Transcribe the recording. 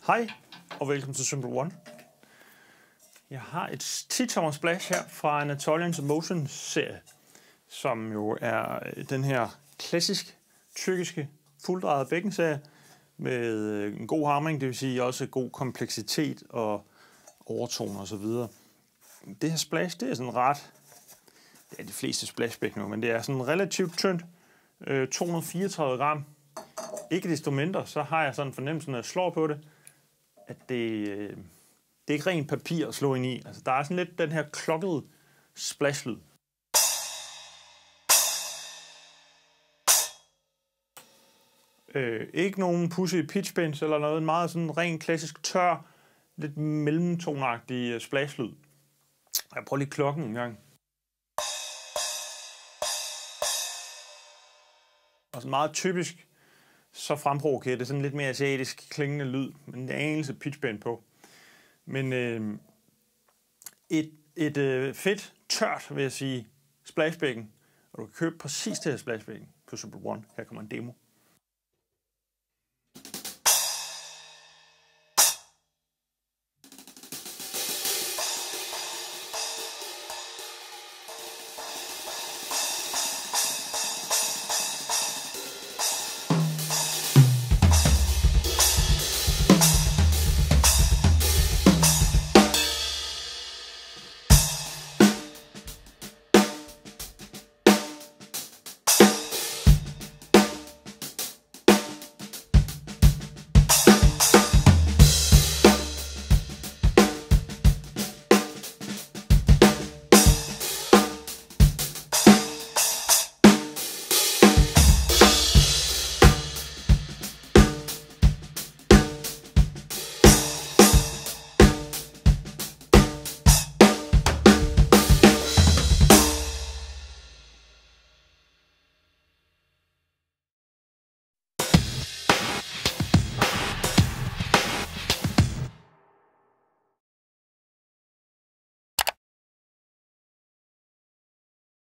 Hej og velkommen til Simple One. Jeg har et 10-tommer splash her fra Anatolian Motion serie, som jo er den her klassisk tyrkiske fulddrejede bækkenserie med en god harming, det vil sige også god kompleksitet og overtoner og så videre. Det her splash, det er sådan ret, det er de fleste splashbæk nu, men det er sådan relativt tyndt, 234 gram. Ikke desto mindre, så har jeg sådan en fornemmelse, når jeg slår på det, at det er ikke rent papir at slå ind i. Altså, der er sådan lidt den her klokkede splashlyd. Ikke nogen pussy pitch bends eller noget. En meget sådan ren klassisk tør, lidt mellemtonagtig splashlyd. Jeg prøver lige klokken en gang. Og sådan meget typisk, så fremprovokerer det sådan lidt mere asiatisk klingende lyd, med en anelse pitchbend på. Men et fedt, tørt, vil jeg sige, splashbækken, og du kan købe præcis det her splashbækken på Simple One. Her kommer en demo.